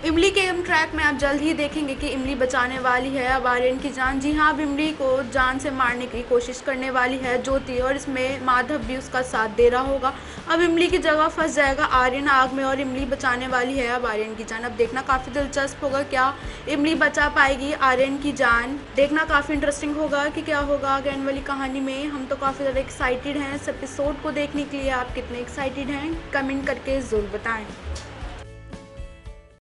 इमली के हम ट्रैक में आप जल्द ही देखेंगे कि इमली बचाने वाली है अब आर्यन की जान। जी हाँ, अब इमली को जान से मारने की कोशिश करने वाली है ज्योति, और इसमें माधव भी उसका साथ दे रहा होगा। अब इमली की जगह फंस जाएगा आर्यन आग में और इमली बचाने वाली है अब आर्यन की जान। अब देखना काफ़ी दिलचस्प होगा, क्या इमली बचा पाएगी आर्यन की जान। देखना काफ़ी इंटरेस्टिंग होगा कि क्या होगा आगे आने वाली कहानी में। हम तो काफ़ी ज़्यादा एक्साइटेड हैं इस एपिसोड को देखने के लिए। आप कितने एक्साइटेड हैं कमेंट करके ज़रूर बताएं।